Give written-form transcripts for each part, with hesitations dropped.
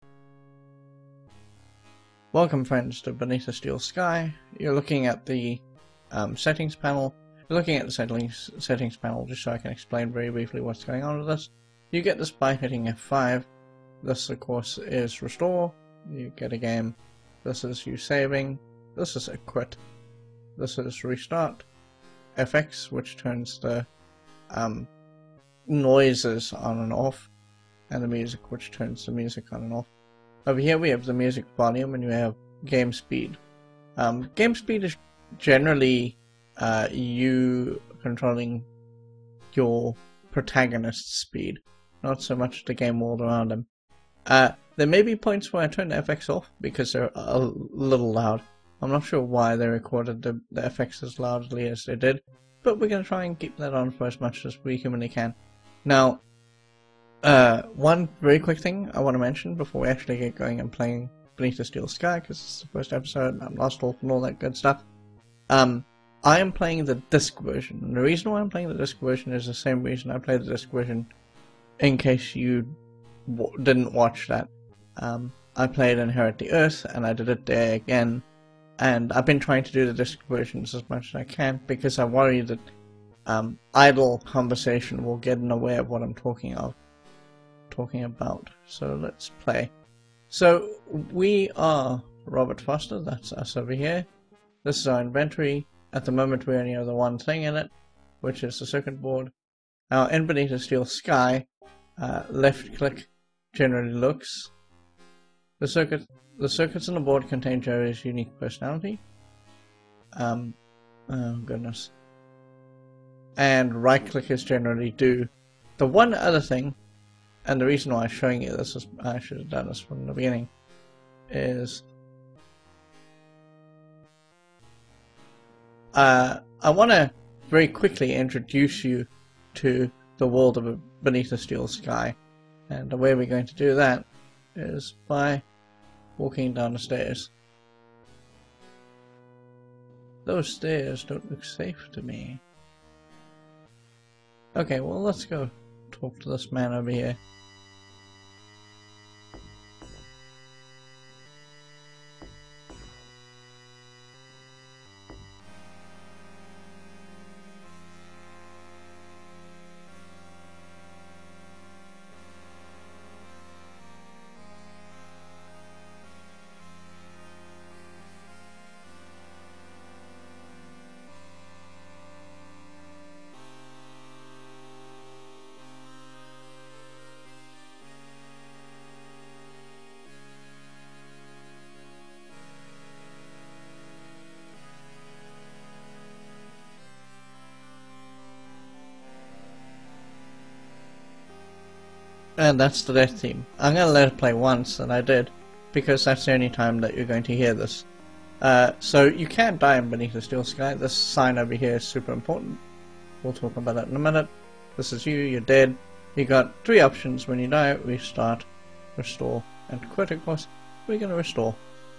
Welcome friends to Beneath a Steel Sky. You're looking at the settings panel. You're looking at the settings panel just so I can explain very briefly what's going on with this. You get this by hitting F5. This of course is restore. You get a game. This is you saving. This is a quit. This is restart. FX, which turns the noises on and off, and the music, which turns the music on and off. Over here we have the music volume and we have game speed. Game speed is generally you controlling your protagonist's speed, not so much the game world around him. There may be points where I turn the FX off because they're a little loud. I'm not sure why they recorded the FX as loudly as they did, but we're going to try and keep that on for as much as we humanly can. Now, one very quick thing I want to mention before we actually get going and playing Beneath the Steel Sky, because it's the first episode and I'm lostwolfe and all that good stuff. I am playing the disc version, and the reason why I'm playing the disc version is the same reason I played the disc version, in case you didn't watch that. I played Inherit the Earth, and I did it there again, and I've been trying to do the disc versions as much as I can, because I worry that idle conversation will get in the way of what I'm talking about. So let's play. So we are Robert Foster, that's us over here. This is our inventory. At the moment we only have the one thing in it, which is the circuit board. Now in Beneath the Steel Sky, left click generally looks. The circuits on the board contain Jerry's unique personality. Oh goodness. And right click is generally do. The one other thing, and the reason why I'm showing you this is, I should have done this from the beginning, is I want to very quickly introduce you to the world of Beneath the Steel Sky, and the way we're going to do that is by walking down the stairs. Those stairs don't look safe to me. Okay, well let's go talk to this man over here. And that's the death theme. I'm going to let it play once, and I did, because that's the only time that you're going to hear this. So you can't die in Beneath the Steel Sky. This sign over here is super important. We'll talk about that in a minute. This is you, you're dead. You got three options when you die: restart, restore, and quit. Of course, we're going to restore.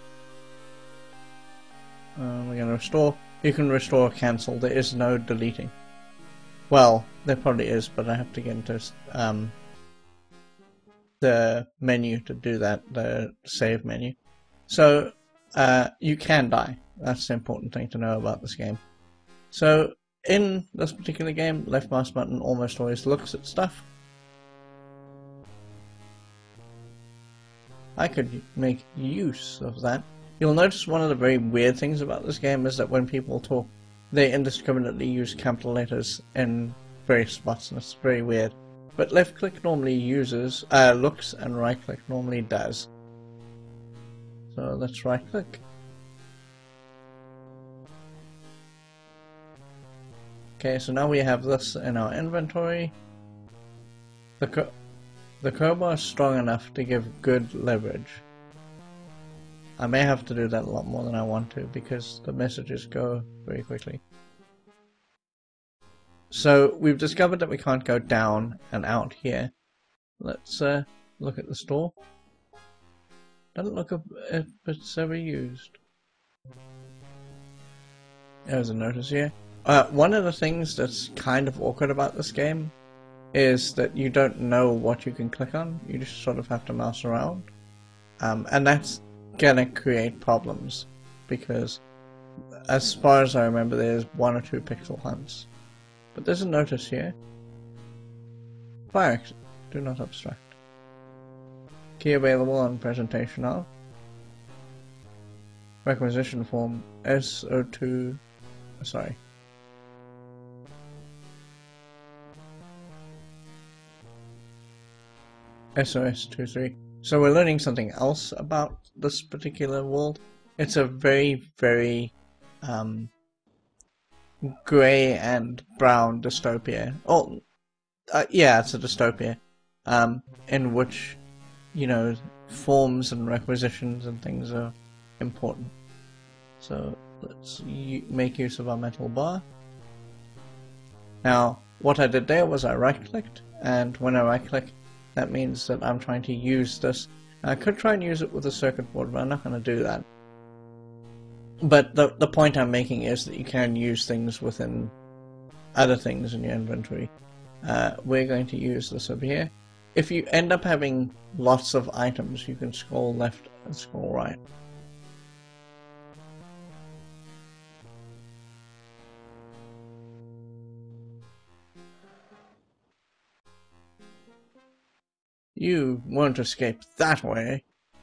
We're going to restore. You can restore or cancel. There is no deleting. Well, there probably is, but I have to get into the menu to do that, the save menu. So you can die. That's the important thing to know about this game. So in this particular game, left mouse button almost always looks at stuff. I could make use of that. You'll notice one of the very weird things about this game is that when people talk, they indiscriminately use capital letters in various spots, and it's very weird. But left click normally uses looks, and right click normally does. So let's right click. Okay, so now we have this in our inventory. The crowbar is strong enough to give good leverage. I may have to do that a lot more than I want to, because the messages go very quickly. So we've discovered that we can't go down and out here. Let's look at the store. Doesn't look if it's ever used. There's a notice here. One of the things that's kind of awkward about this game is that you don't know what you can click on. You just sort of have to mouse around. And that's gonna create problems because, as far as I remember, there's 1 or 2 pixel hunts. But there's a notice here. Fire exit. Do not obstruct. Key available on presentation of. Requisition form SO2. Sorry. SOS23. So we're learning something else about this particular world. It's a very, very grey and brown dystopia. Oh, yeah, it's a dystopia. In which, you know, forms and requisitions and things are important. So let's make use of our metal bar. Now, what I did there was I right-clicked, and when I right-click, that means that I'm trying to use this. I could try and use it with a circuit board, but I'm not going to do that. But the point I'm making is that you can use things within other things in your inventory. We're going to use this over here. If you end up having lots of items, you can scroll left and scroll right. You won't escape that way.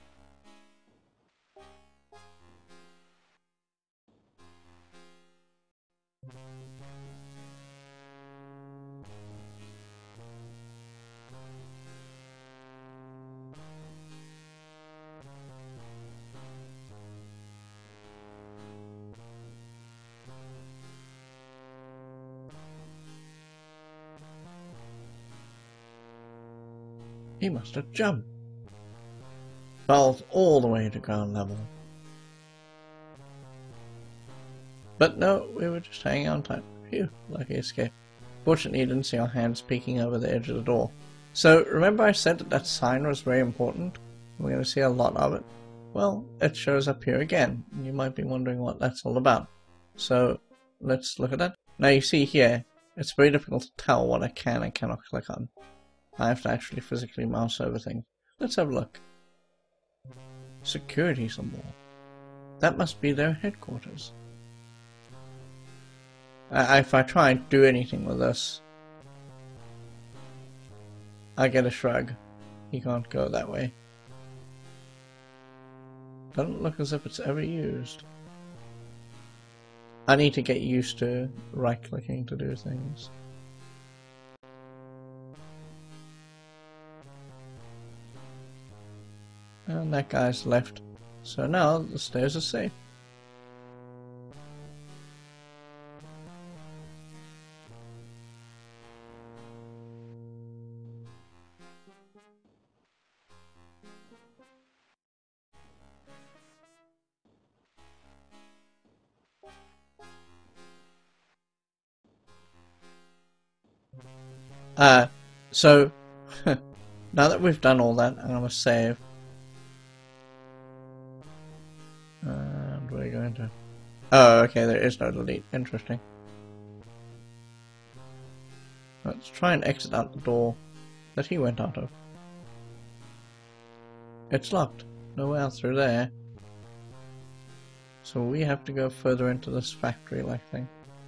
He must have jumped. Fell all the way to ground level. But no, we were just hanging on tight. Phew, lucky escape. Fortunately, you didn't see our hands peeking over the edge of the door. So, remember I said that sign was very important? We're going to see a lot of it. Well, it shows up here again. You might be wondering what that's all about. So, let's look at that. Now you see here, it's very difficult to tell what I can and cannot click on. I have to actually physically mouse over things. Let's have a look. Security symbol. That must be their headquarters. If I try and do anything with this, I get a shrug. You can't go that way. Doesn't look as if it's ever used. I need to get used to right-clicking to do things. And that guy's left. So now the stairs are safe. So now that we've done all that, I'm going to save. And we're going to... Oh, okay, there is no delete. Interesting. Let's try and exit out the door that he went out of. It's locked. No way out through there. So we have to go further into this factory-like thing.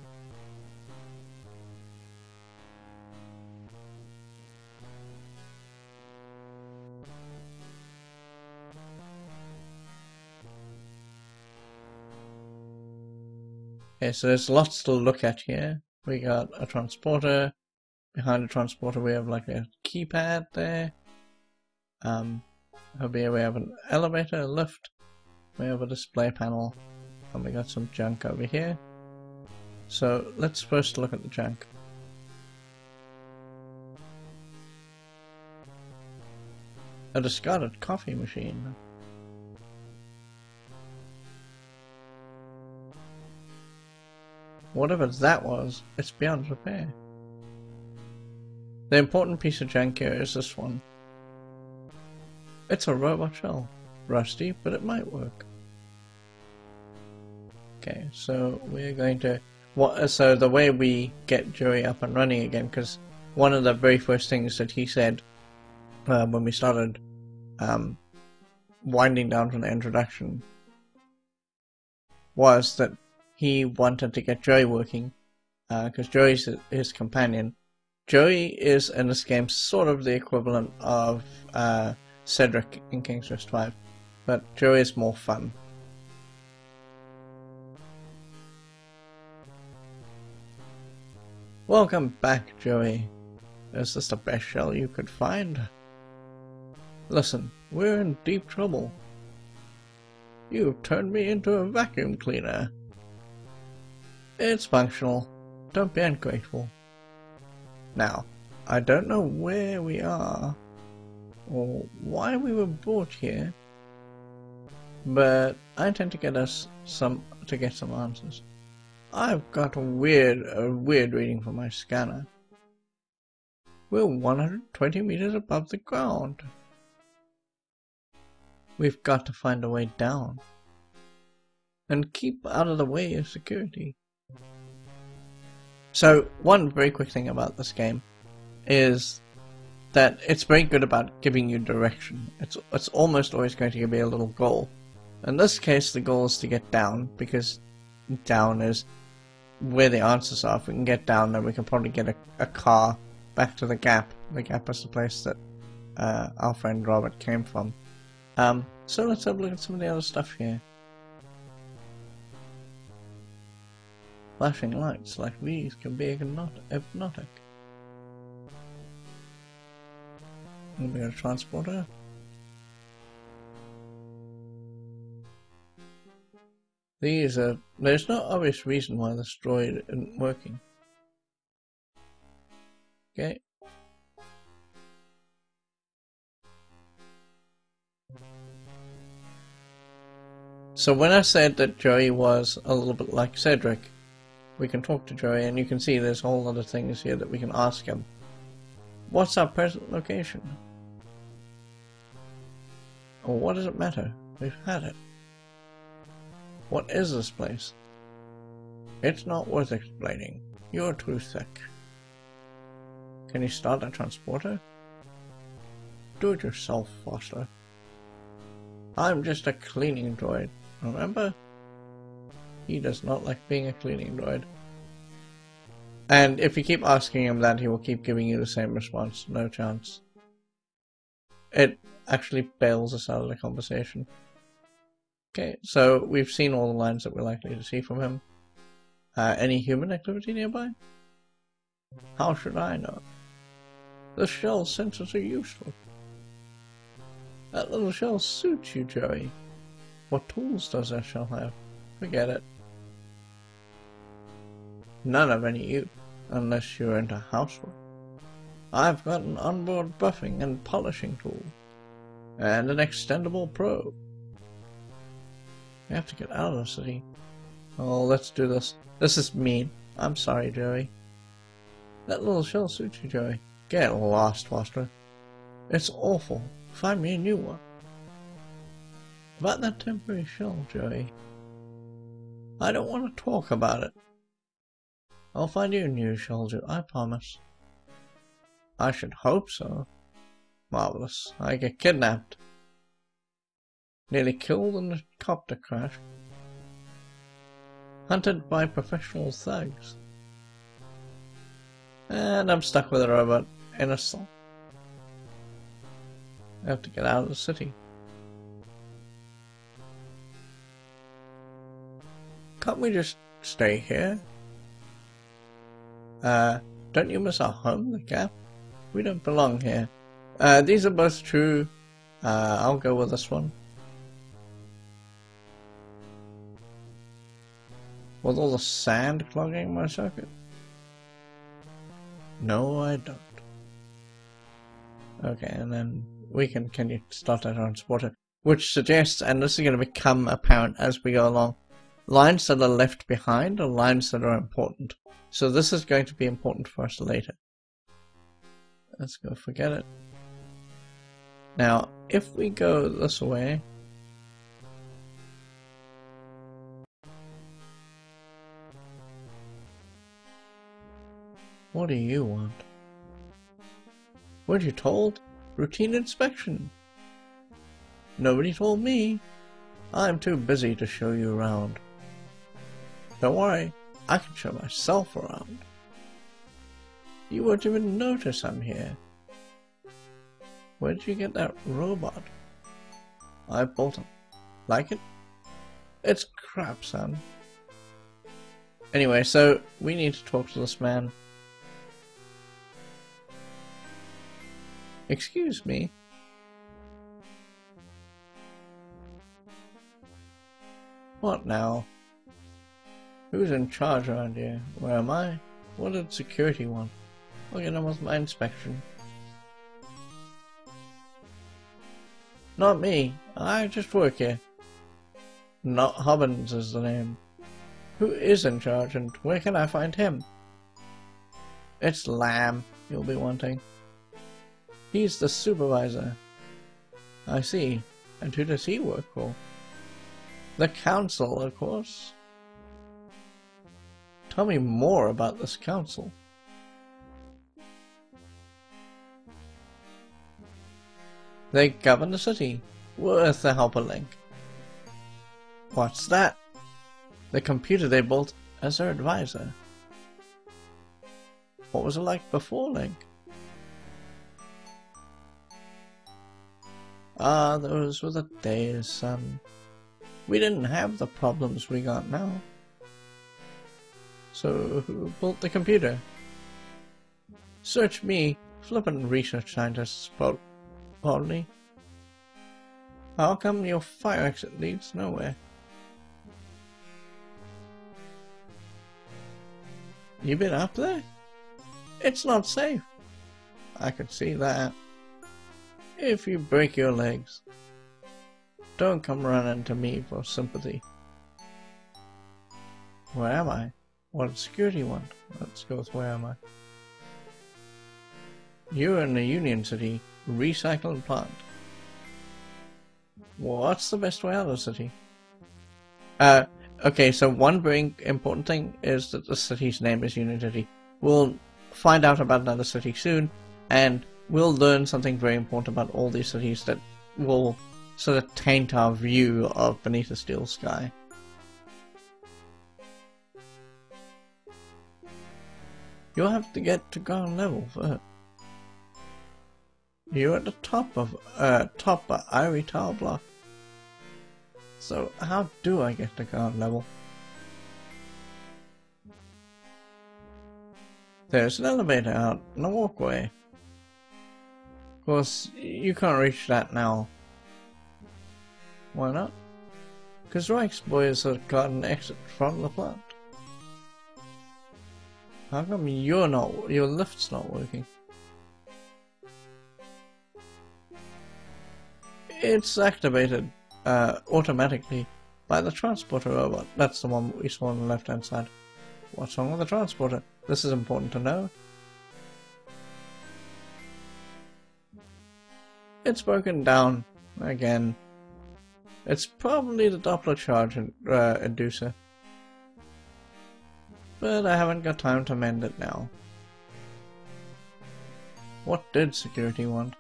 Okay, so there's lots to look at here. We got a transporter. Behind the transporter we have like a keypad there. Over here we have an elevator, a lift. We have a display panel. And we got some junk over here. So let's first look at the junk. A discarded coffee machine. Whatever that was, it's beyond repair. The important piece of junk here is this one. It's a robot shell. Rusty, but it might work. Okay, so we're going to... So the way we get Joey up and running again, because one of the very first things that he said when we started winding down from the introduction was that he wanted to get Joey working, because Joey's his companion. Joey is in this game sort of the equivalent of Cedric in King's Quest V, but Joey is more fun. Welcome back, Joey. Is this the best shell you could find? Listen, we're in deep trouble. You've turned me into a vacuum cleaner. It's functional. Don't be ungrateful. Now, I don't know where we are, or why we were brought here, but I intend to get us some answers. I've got a weird reading from my scanner. We're 120 meters above the ground. We've got to find a way down, and keep out of the way of security. So, one very quick thing about this game is that it's very good about giving you direction. It's almost always going to give you a little goal. In this case, the goal is to get down, because down is where the answers are. If we can get down, then we can probably get a car back to the Gap. The Gap is the place that our friend Robert came from. So let's have a look at some of the other stuff here. Flashing lights like these can be hypnotic. We got a transporter. There's no obvious reason why this droid isn't working. Okay. So when I said that Joey was a little bit like Cedric, we can talk to Joey, and you can see there's a whole lot of things here that we can ask him. What's our present location? Or what does it matter? We've had it. What is this place? It's not worth explaining. You're too thick. Can you start a transporter? Do it yourself, Foster. I'm just a cleaning droid, remember? He does not like being a cleaning droid. And if you keep asking him that, he will keep giving you the same response. No chance. It actually bails us out of the conversation. Okay, so we've seen all the lines that we're likely to see from him. Any human activity nearby? How should I know? The shell sensors are useful. That little shell suits you, Joey. What tools does that shell have? Forget it. None of any use, unless you're into housework. I've got an onboard buffing and polishing tool, and an extendable probe. We have to get out of the city. Oh, let's do this. This is mean. I'm sorry, Joey. That little shell suits you, Joey. Get lost, Foster. It's awful. Find me a new one. About that temporary shell, Joey. I don't want to talk about it. I'll find you a new shell, Joey. I promise. I should hope so. Marvelous. I get kidnapped. Nearly killed in a copter crash. Hunted by professional thugs. And I'm stuck with a robot in a cell. I have to get out of the city. Can't we just stay here? Don't you miss our home, the Gap? We don't belong here. These are both true. I'll go with this one. With all the sand clogging my circuit? No, I don't. Okay, and then we can you start our transporter, which suggests, and this is going to become apparent as we go along, lines that are left behind are lines that are important. So this is going to be important for us later. Let's go forget it. Now, if we go this way, what do you want? Weren't you told? Routine inspection. Nobody told me. I'm too busy to show you around. Don't worry, I can show myself around. You won't even notice I'm here. Where did you get that robot? I built him. Like it? It's crap, son. Anyway, so we need to talk to this man. Excuse me. What now? Who's in charge around here? Where am I? What did security want? I'll get on with my inspection. Not me. I just work here. Not Hubbins is the name. Who is in charge and where can I find him? It's Lamb you'll be wanting. He's the supervisor. I see. And who does he work for? The council, of course. Tell me more about this council. They govern the city. Worth the hyperlink. What's that? The computer they built as their advisor. What was it like before Link? Ah, those were the days, son. We didn't have the problems we got now. So, who built the computer? Search me, flippin' research scientists, probably. How come your fire exit leads nowhere? You been up there? It's not safe. I could see that. If you break your legs, don't come running to me for sympathy. Where am I? What does security want? Let's go with where am I? You're in the Union City recycling plant. What's the best way out of the city? Okay, so one very important thing is that the city's name is Union City. We'll find out about another city soon, and we'll learn something very important about all these cities that will sort of taint our view of Beneath the Steel Sky. You'll have to get to ground level first. You're at the top of Ivory Tower Block. So how do I get to ground level? There's an elevator out in the walkway. Of course, you can't reach that now. Why not? Because Reich's boys have got an exit from the plant. How come your lift's not working? It's activated automatically by the transporter robot. That's the one we saw on the left hand side. What's wrong with the transporter? This is important to know. It's broken down again. It's probably the Doppler charge inducer. But I haven't got time to mend it now. What did security want?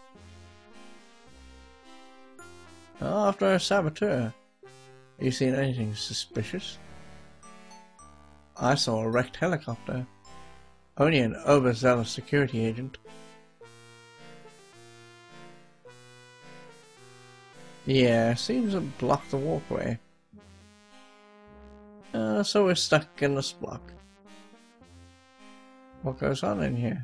After a saboteur. You seen anything suspicious? I saw a wrecked helicopter. Only an overzealous security agent. Yeah, seems to block the walkway. So we're stuck in this block. What goes on in here?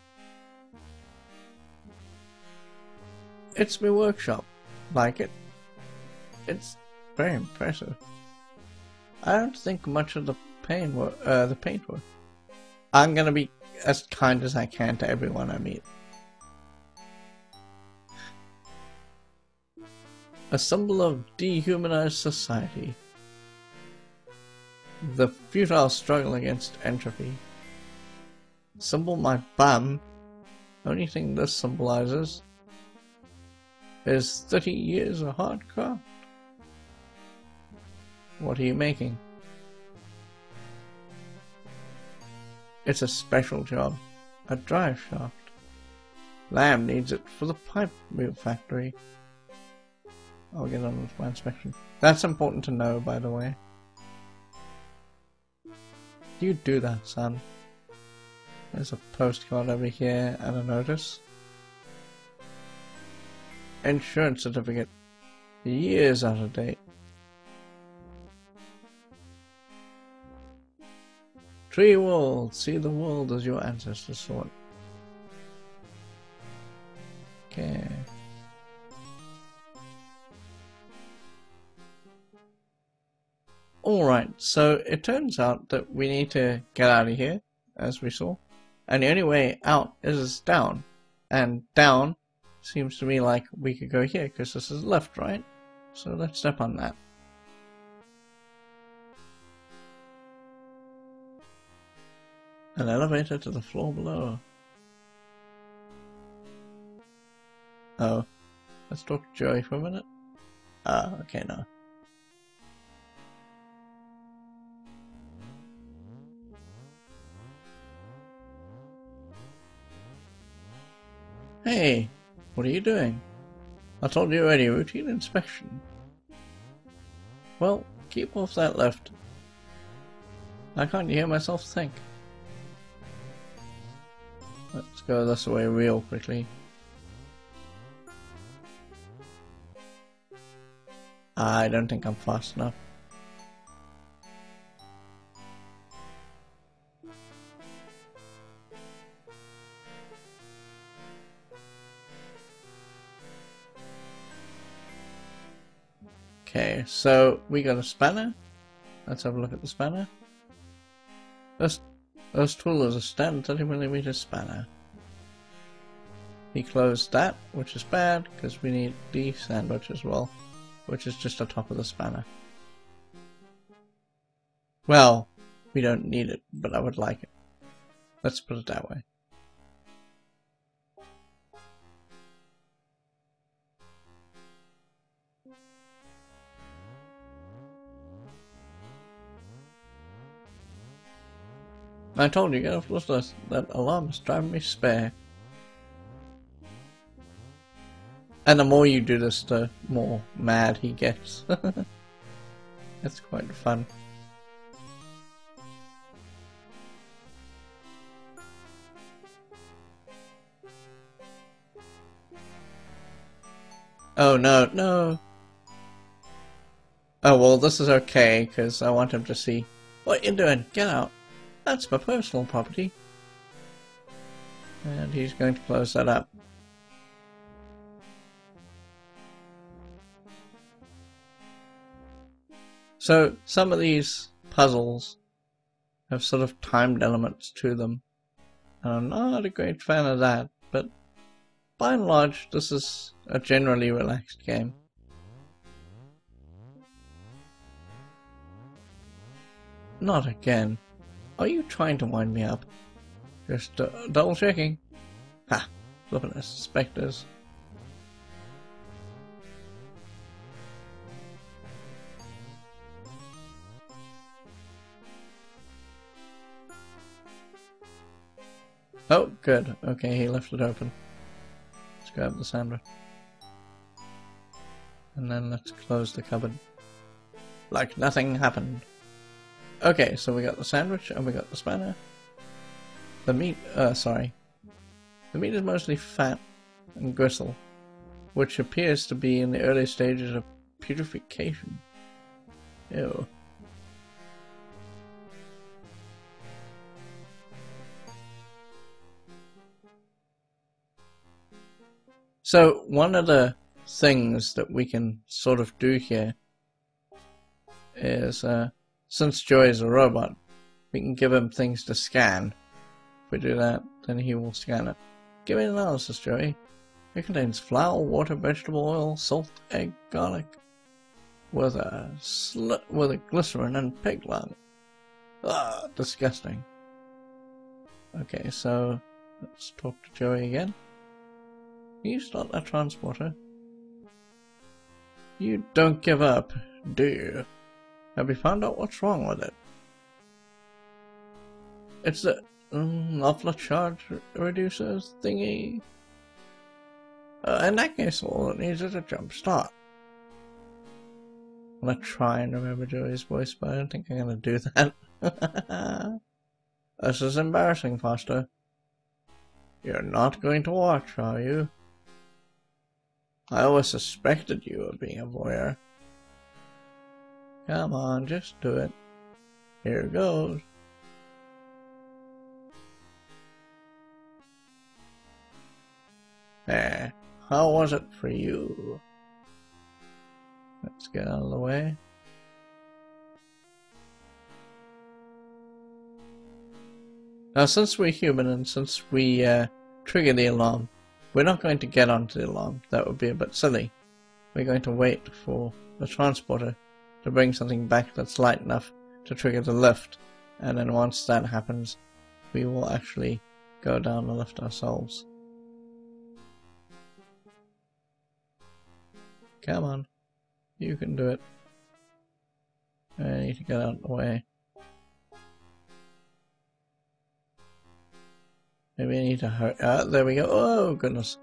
It's my workshop. Like it? It's very impressive. I don't think much of the paint work. I'm gonna be as kind as I can to everyone I meet. A symbol of dehumanized society. The futile struggle against entropy. Symbol my bum. Only thing this symbolizes is 30 years of hard craft. What are you making? It's a special job. A drive shaft. Lamb needs it for the pipe mill factory. I'll get on with my inspection. That's important to know, by the way. You do that, son. There's a postcard over here and a notice. Insurance certificate. Years out of date. Tree world. See the world as your ancestors saw it. Okay. Alright, so it turns out that we need to get out of here, as we saw. And the only way out is down. And down seems to me like we could go here, because this is left, right? So let's step on that. An elevator to the floor below. Oh. Let's talk to Joey for a minute. Okay, no. Hey, what are you doing? I told you already, routine inspection. Well, keep off that left. I can't hear myself think. Let's go this way real quickly. I don't think I'm fast enough. Okay, so we got a spanner. Let's have a look at the spanner. This tool is a standard 30mm spanner. He closed that, which is bad, because we need the sandwich as well, which is just on top of the spanner. Well, we don't need it, but I would like it. Let's put it that way. I told you, get off this list. That alarm is driving me spare. And the more you do this, the more mad he gets. It's quite fun. Oh no, no! Oh well, this is okay, because I want him to see. What you doing? Get out! That's my personal property. And he's going to close that up. So, some of these puzzles have sort of timed elements to them. I'm not a great fan of that, but by and large, this is a generally relaxed game. Not again. Are you trying to wind me up? Just double checking. Ha! Flippin' specters. Oh, good. Okay, he left it open. Let's grab the sandwich. And then let's close the cupboard. Like nothing happened. Okay, so we got the sandwich and we got the spanner. The meat, sorry. The meat is mostly fat and gristle, which appears to be in the early stages of putrefaction. Ew. So, one of the things that we can sort of do here is, since Joey is a robot, we can give him things to scan. If we do that, then he will scan it. Give me an analysis, Joey. It contains flour, water, vegetable oil, salt, egg, garlic, with a glycerin and pig lard. Ah, disgusting. Okay, so let's talk to Joey again. Can you start that transporter? You don't give up, do you? Have you found out what's wrong with it? It's the muffler charge reducer thingy. In that case, all it needs is a jump start. I'm gonna try and remember Joey's voice, but I don't think I'm gonna do that. This is embarrassing, Foster. You're not going to watch, are you? I always suspected you of being a voyeur. Come on, just do it. Here goes. There. How was it for you? Let's get out of the way. Now, since we're human and since we trigger the alarm, we're not going to get onto the alarm. That would be a bit silly. We're going to wait for the transporter to bring something back that's light enough to trigger the lift, and then once that happens, we will actually go down the lift ourselves. Come on, you can do it. I need to get out of the way. Maybe I need to hurry. There we go. Oh, goodness.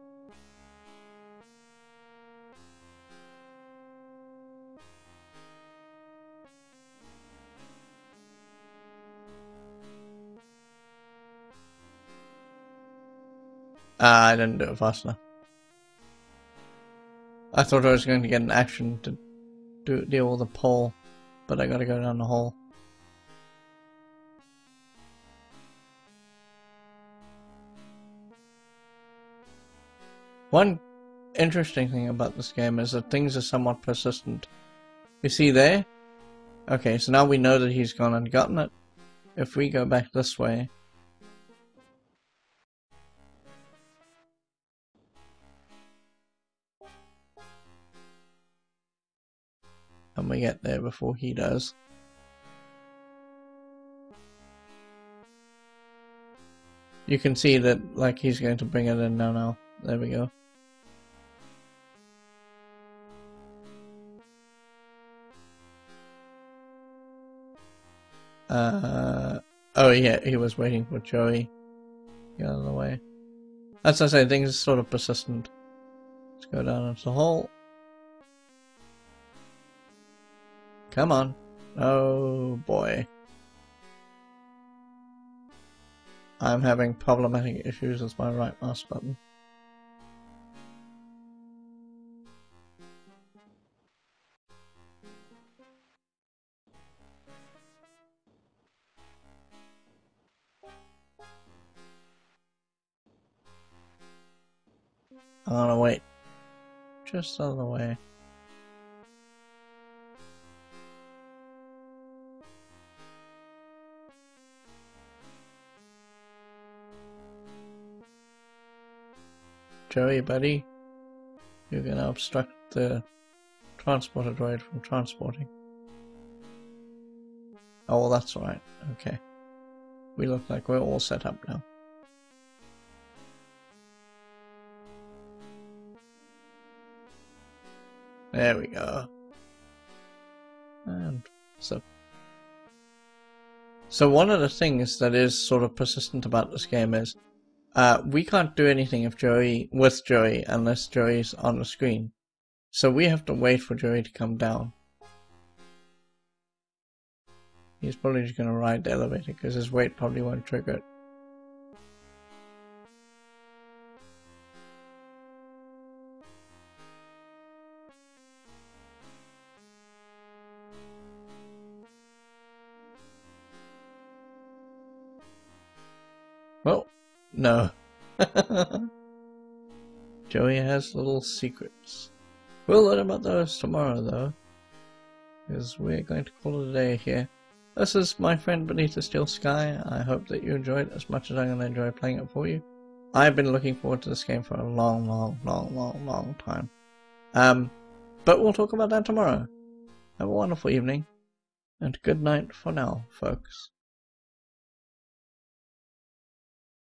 I didn't do it fast enough. I thought I was going to get an action to deal with the pole, but I gotta go down the hole. One interesting thing about this game is that things are somewhat persistent. You see there? Okay, so now we know that he's gone and gotten it. If we go back this way... and we get there before he does. You can see that, like, he's going to bring it in now. There we go. Oh yeah, he was waiting for Joey. Get out of the way. As I say, things are sort of persistent. Let's go down into the hole. Come on. Oh boy. I'm having problematic issues with my right mouse button. I'm gonna wait. Just out of the way. Joey, buddy, you're gonna obstruct the transporter droid from transporting. Oh, well, that's right. Okay. We look like we're all set up now. There we go. And so one of the things that is sort of persistent about this game is we can't do anything with Joey unless Joey's on the screen. So we have to wait for Joey to come down. He's probably just going to ride the elevator because his weight probably won't trigger it. Well, no. Joey has little secrets. We'll learn about those tomorrow, though, because we're going to call it a day here. This is my friend Beneath the Steel Sky. I hope that you enjoyed it as much as I'm going to enjoy playing it for you. I've been looking forward to this game for a long time. But we'll talk about that tomorrow. Have a wonderful evening, and good night for now, folks.